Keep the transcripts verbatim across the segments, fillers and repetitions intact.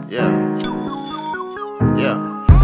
Yeah. Yeah.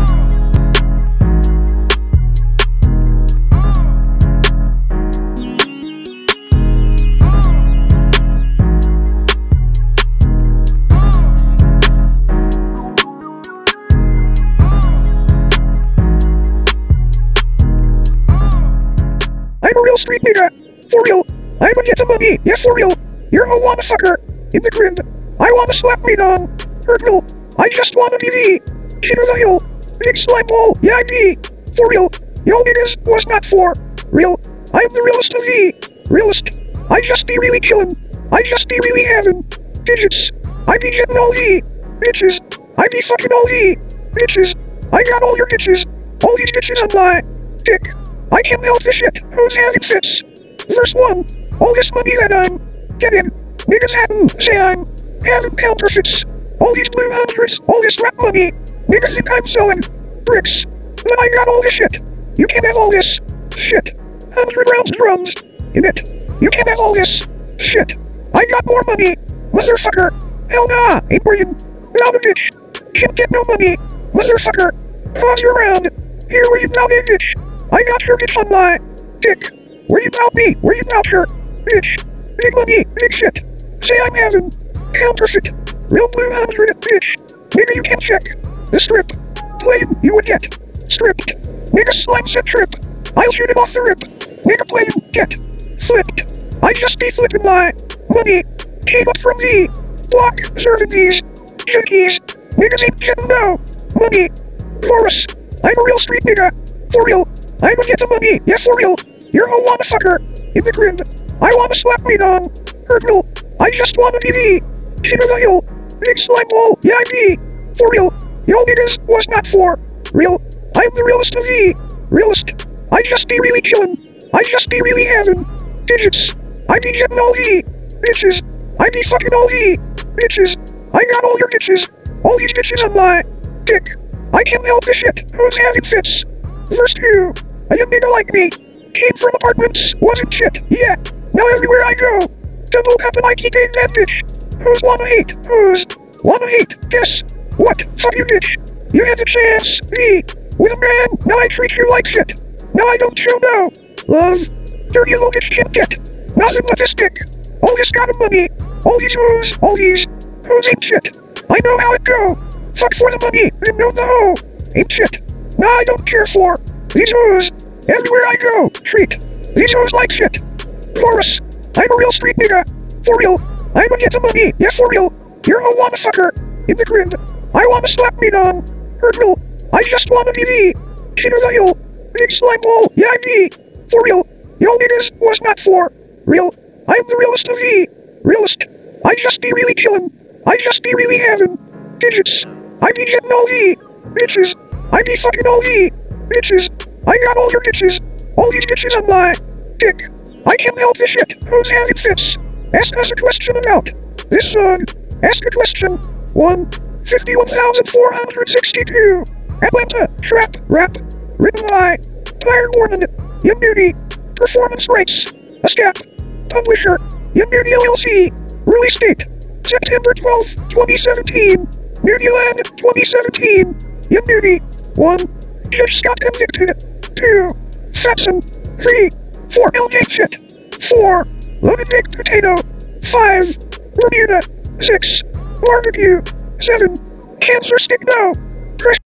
I'm a real street nigga. For real. I'm a get some money. Yes, for real. You're a wanna sucker. In the grid. I wanna slap me down. For real. I just wanna T V. King of the hill. Big slime ball. Yeah, I be. For real. Yo niggas was not for real. I'm the realest of the realest. I just be really killing. I just be really having digits. I be getting all the bitches. I be fucking all the bitches. I got all your bitches. All these bitches on my dick. I can't help this shit. Who's having fits? Verse one. All this money that I'm getting. Niggas having say I'm having counterfeits. All these blue hundreds. All this rap money. Niggas think I'm selling bricks. But I got all this shit. You can't have all this shit. Hundred rounds drums in it. You can't have all this shit. I got more money. Motherfucker. Hell nah. Ain't worrying. Without a bitch. Can't get no money. Motherfucker. Pause your round. Here where you now a bitch. I got your bitch on my dick. Where you about me? Where you about her? Bitch. Big money. Big shit. Say I'm having counterfeit. Real blue hundred bitch. Nigga you can't check. The strip. Playing you would get stripped. Nigga slime set trip. I'll shoot it off the rip. Nigga playing get flipped. I just be flipping my money. Came up from the block serving these junkies. Niggas ain't getting no money. Chorus. I'm a real street nigga. For real. I'ma get the money. Yeah, for real. You're a wanna fucker. In the grid. I wanna slap me down. Hurdle. I just wanna T V. King of the hill. Big slime ball. Yeah, I be. For real. Yo niggas was not for real. I'm the realest of the realest. I just be really killing. I just be really having digits. I be getting all the bitches. I be fucking all the bitches. I got all your bitches. All these bitches on my dick. I can't help this shit. Who's having fits? Verse two. A young nigga like me. Came from apartments. Wasn't shit. Yeah. Now everywhere I go. Double cup and I keep in that bitch. Who's wanna hate? Who's wanna hate? Guess what? Fuck you bitch. You had the chance. Me. With a man. Now I treat you like shit. Now I don't show no love. Dirty little bitch can't get nothing but this dick. All this kind of money. All these who's. All these who's ain't shit. I know how it go. Fuck for the money. Then know the hoe. Ain't shit. Nah, I don't care for these hoes. Everywhere I go, treat these hoes like shit. Chorus. I'm a real street nigga. For real. I'ma get the money. Yeah, for real. You're a wanna fucker. In the grid. I wanna slap me down. Hurdle. I just wanna T V. King of the hill. Big slime ball. Yeah, I be. For real. Yo niggas was not for real. I'm the realest of the realest. I just be really killing. I just be really having digits. I be getting all the bitches. I be fucking all the bitches. I got all your bitches. All these bitches on my dick. I can't help this shit. Who's having fits? Ask us a question about this song. Ask a question. one. fifty-one thousand four hundred sixty-two. Atlanta. Trap. Rap. Written by Tyre Warren. Young Beauty. Performance rights. ASCAP. Publisher. Young Beauty L L C. Release date. September twelfth, twenty seventeen. Newland, twenty seventeen. Young Beauty. one. Judge Scott convicted. two. Fatson. three. four. L J shit. four. Loaded baked potato. five. Bermuda. six. Barbecue. seven. Cancer stick no.